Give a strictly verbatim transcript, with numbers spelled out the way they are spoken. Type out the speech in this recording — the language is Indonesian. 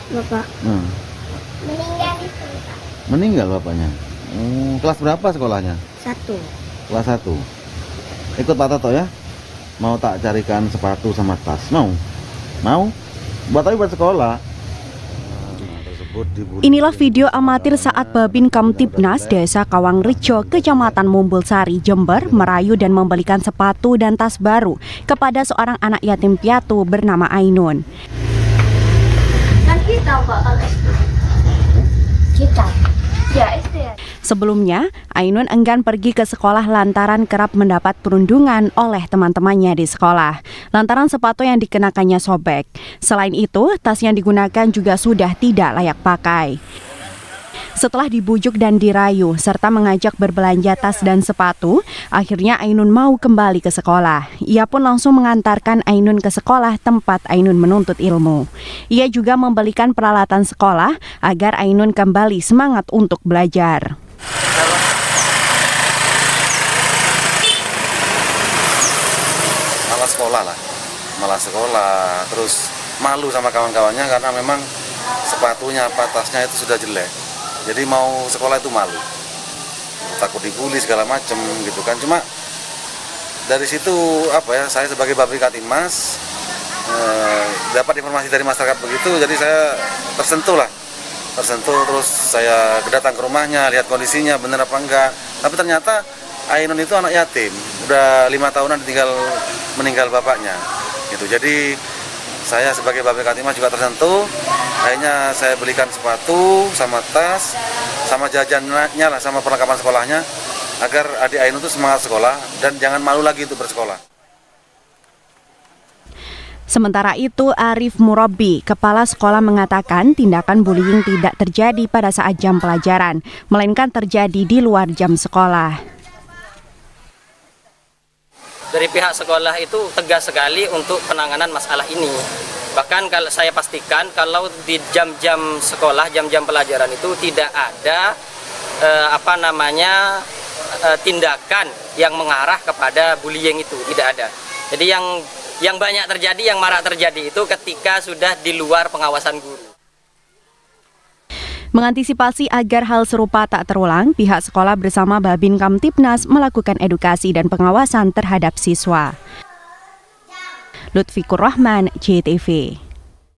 Bapak. Hmm. Meninggal itu, Pak. Meninggal bapaknya. Hmm, kelas berapa sekolahnya? Satu. Kelas satu. Ikut Pak Toto ya. Mau tak carikan sepatu sama tas? Mau? Mau? Buat tapi buat sekolah. Inilah video amatir saat Babin Kamtibnas Desa Kawangrejo, Kecamatan Mumbulsari, Jember, merayu dan membelikan sepatu dan tas baru kepada seorang anak yatim piatu bernama Ainun. Kan kita, Pak, kalau S D. Kita. Ya, S D. Sebelumnya, Ainun enggan pergi ke sekolah lantaran kerap mendapat perundungan oleh teman-temannya di sekolah, lantaran sepatu yang dikenakannya sobek. Selain itu, tas yang digunakan juga sudah tidak layak pakai. Setelah dibujuk dan dirayu, serta mengajak berbelanja tas dan sepatu, akhirnya Ainun mau kembali ke sekolah. Ia pun langsung mengantarkan Ainun ke sekolah tempat Ainun menuntut ilmu. Ia juga membelikan peralatan sekolah agar Ainun kembali semangat untuk belajar. Malah sekolah lah, malah sekolah, terus malu sama kawan-kawannya karena memang sepatunya, patasnya itu sudah jelek. Jadi mau sekolah itu malu, takut dibully segala macem gitu kan. Cuma dari situ apa ya, saya sebagai Babin Kamtibnas eh, dapat informasi dari masyarakat begitu, jadi saya tersentuh lah, tersentuh terus saya datang ke rumahnya, lihat kondisinya bener apa enggak. Tapi ternyata Ainun itu anak yatim, udah lima tahunan ditinggal meninggal bapaknya, gitu. Jadi saya sebagai Babin Kamtibnas juga tersentuh. Akhirnya saya belikan sepatu, sama tas, sama jajannya lah, sama perlengkapan sekolahnya, agar adik Ainun itu semangat sekolah dan jangan malu lagi untuk bersekolah. Sementara itu, Arif Murabi, kepala sekolah, mengatakan tindakan bullying tidak terjadi pada saat jam pelajaran, melainkan terjadi di luar jam sekolah. Dari pihak sekolah itu tegas sekali untuk penanganan masalah ini. Bahkan kalau saya pastikan kalau di jam-jam sekolah, jam-jam pelajaran itu tidak ada eh, apa namanya eh, tindakan yang mengarah kepada bullying itu, tidak ada. Jadi yang yang banyak terjadi, yang marak terjadi itu ketika sudah di luar pengawasan guru. Mengantisipasi agar hal serupa tak terulang, pihak sekolah bersama Babin Kamtibnas melakukan edukasi dan pengawasan terhadap siswa. Lutfikur Rahman, J T V.